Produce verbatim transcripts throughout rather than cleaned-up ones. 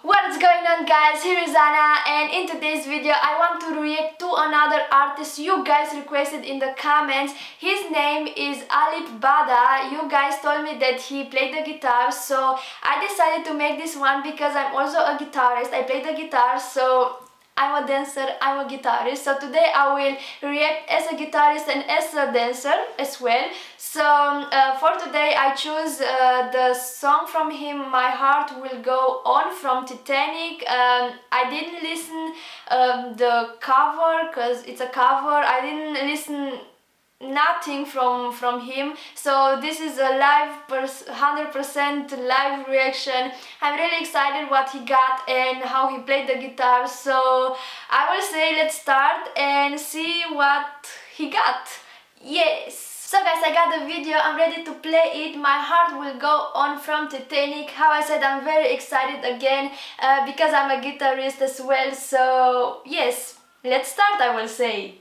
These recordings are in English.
What's going on, guys? Here is Anna, and in today's video I want to react to another artist you guys requested in the comments. His name is Alip Ba Da. You guys told me that he played the guitar, so I decided to make this one because I'm also a guitarist. I play the guitar, so I'm a dancer, I'm a guitarist. So today I will react as a guitarist and as a dancer as well. So uh, for today I choose uh, the song from him, My Heart Will Go On from Titanic. Um, I didn't listen um, the cover because it's a cover. I didn't listen nothing from from him, so this is a live one hundred percent live reaction. I'm really excited what he got and how he played the guitar, so I will say let's start and see what he got. Yes, so guys, I got the video, I'm ready to play it. My Heart Will Go On from Titanic. How I said, I'm very excited again uh, because I'm a guitarist as well, so yes, let's start, I will say.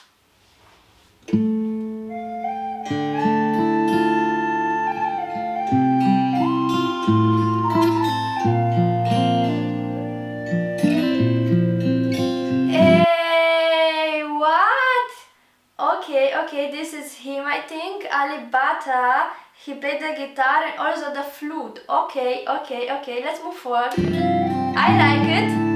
Okay, okay, this is him, I think, Alip Ba Da. He played the guitar and also the flute. Okay, okay, okay, let's move forward. I like it.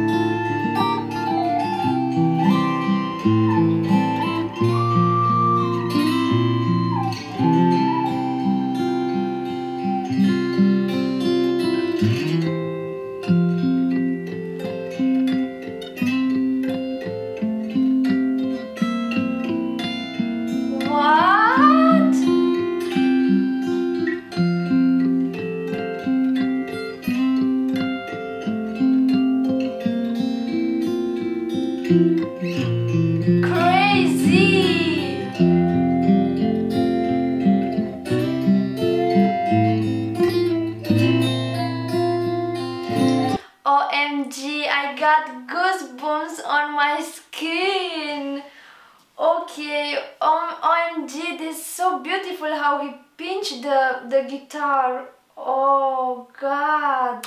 O M G, I got goosebumps on my skin. Okay, O M G, this is so beautiful how he pinched the, the guitar. Oh God.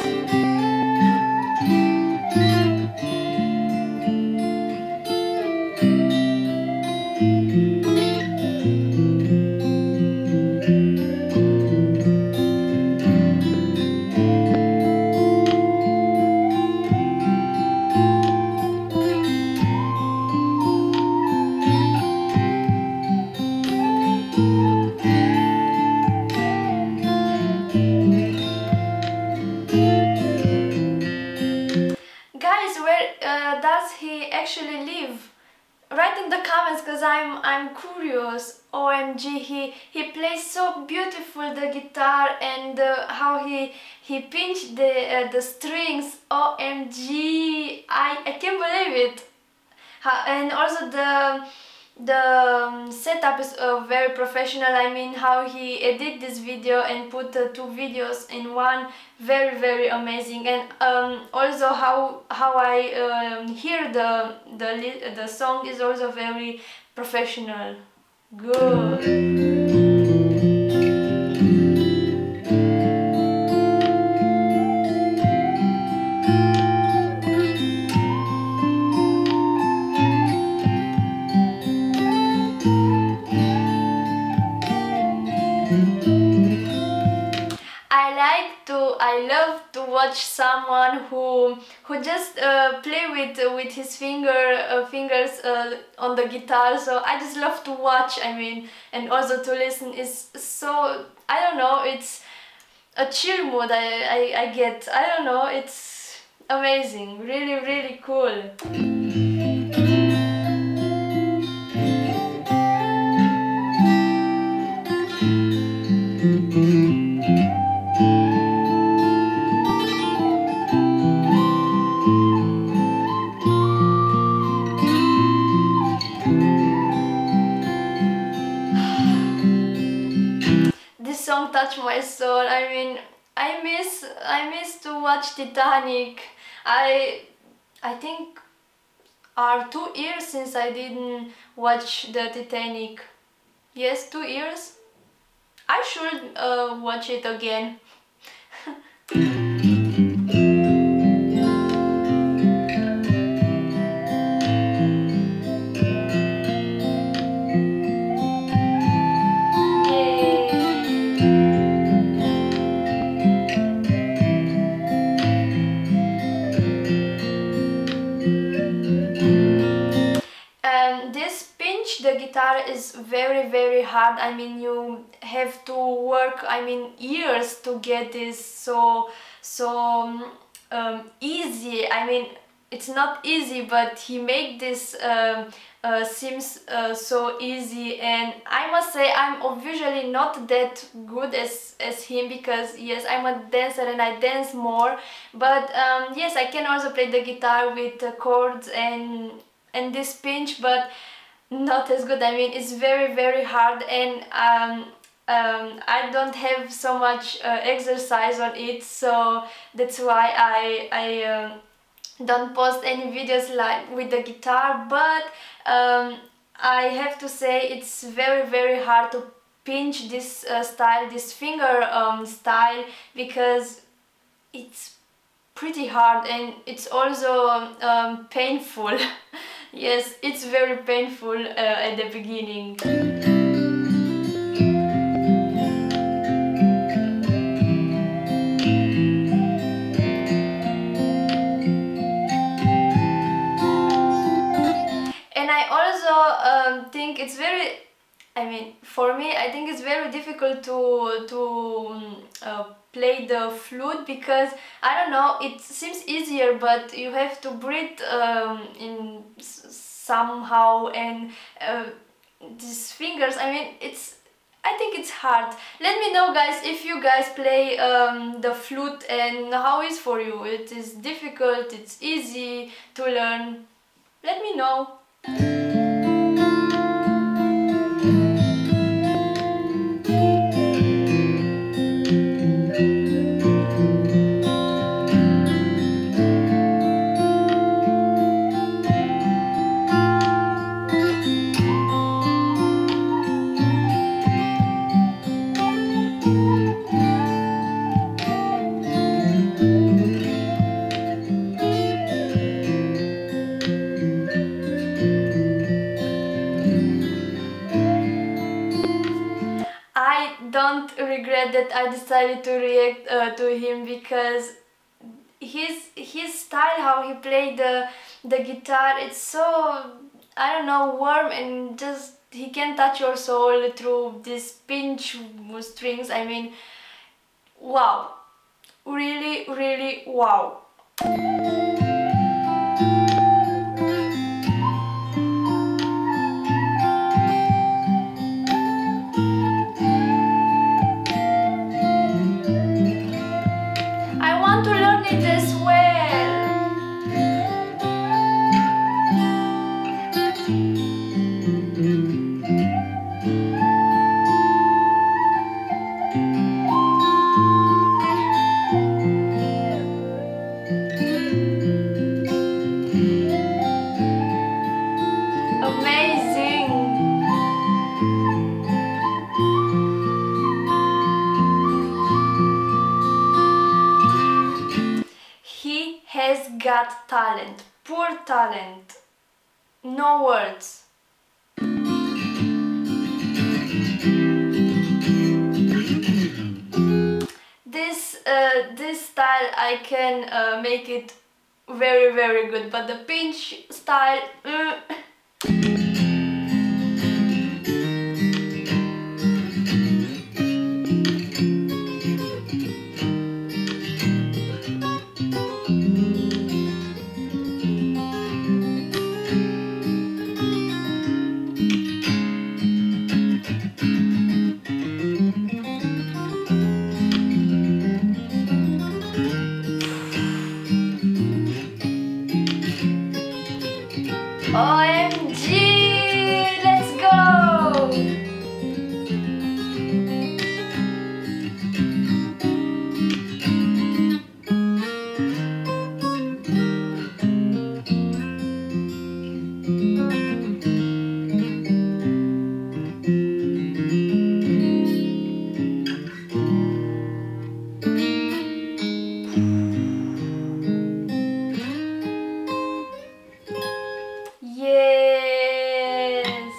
Uh, does he actually live? Write in the comments, because I'm I'm curious. O M G, he he plays so beautiful the guitar, and uh, how he he pinched the uh, the strings. O M G, I I can't believe it. Ha, and also the the um, setup is uh, very professional. I mean, how he edit this video and put uh, two videos in one, very very amazing. And um, also how how I um, hear the the the song is also very professional. Good. I love to watch someone who who just uh, play with uh, with his finger uh, fingers uh, on the guitar. So I just love to watch. I mean, and also to listen is so, I don't know. It's a chill mood I I, I get. I don't know. It's amazing. Really really cool. Song touched my soul. I mean, I miss I miss to watch Titanic. I I think are two years since I didn't watch the Titanic. Yes, two years. I should uh, watch it again. pinch the guitar is very very hard. I mean, you have to work, I mean, years to get this so so um, easy. I mean, it's not easy, but he made this um, uh, seems uh, so easy, and I must say I'm obviously not that good as, as him, because yes, I'm a dancer and I dance more, but um, yes, I can also play the guitar with uh, chords and and this pinch, but not as good. I mean, it's very very hard, and um, um, I don't have so much uh, exercise on it, so that's why I, I um, don't post any videos like with the guitar. But um, I have to say it's very very hard to pinch this uh, style, this finger um, style, because it's pretty hard and it's also um, painful. Yes, it's very painful uh, at the beginning. And I also um, think it's very, I mean, for me, I think it's very difficult to to uh, play the flute, because I don't know, it seems easier, but you have to breathe um, in somehow, and uh, these fingers, I mean, it's, I think it's hard. Let me know, guys, if you guys play um, the flute and how it's for you. It is difficult, it's easy to learn. Let me know. I don't regret that I decided to react uh, to him, because his his style, how he played the the guitar, it's so, I don't know, warm, and just he can touch your soul through these pinch strings. I mean, wow, really really wow. I want to learn it as well. Amazing. He has got talent, pure talent, no words. This uh, this style I can uh, make it very very good, but the pinch style, mm. O M G! Let's go! Yes!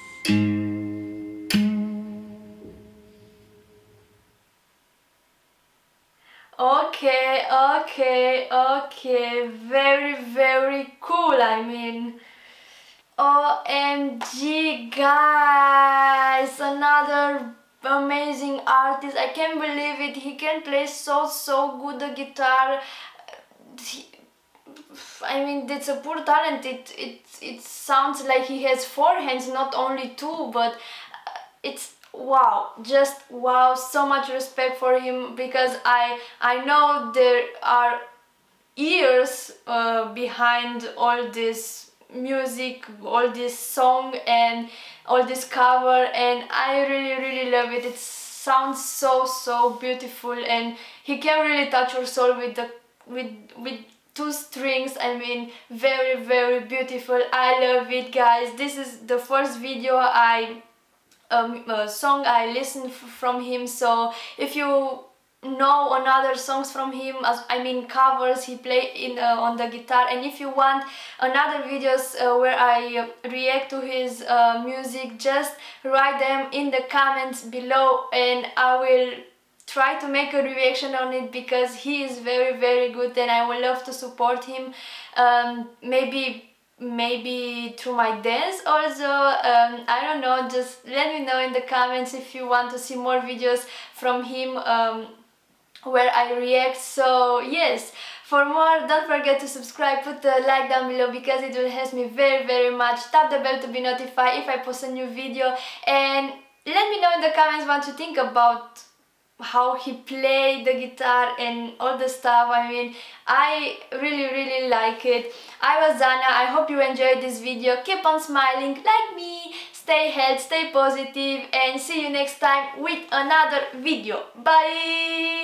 Okay, okay, okay, very, very cool, I mean. O M G guys, another amazing artist. I can't believe it. He can play so so good the guitar. He, I mean, it's a pure talent. It, it, it sounds like he has four hands, not only two, but it's wow, just wow, so much respect for him, because I, I know there are years uh, behind all this music, all this song and all this cover, and I really really love it. It sounds so so beautiful, and he can really touch your soul with the with with two strings. I mean, very very beautiful. I love it guys. This is the first video I um, uh, song I listened f from him, so if you know another songs from him, as I mean covers he play in uh, on the guitar, and if you want another videos uh, where I uh, react to his uh, music, just write them in the comments below and I will try to make a reaction on it, because he is very very good and I would love to support him. Um, maybe maybe through my dance also, um, I don't know, just let me know in the comments if you want to see more videos from him um, where I react. So yes, for more, don't forget to subscribe, put a like down below because it will help me very very much. Tap the bell to be notified if I post a new video, and let me know in the comments what you think about how he played the guitar and all the stuff. I mean, I really really like it. I was Zana. I hope you enjoyed this video. Keep on smiling like me, stay healthy, stay positive, and see you next time with another video. Bye!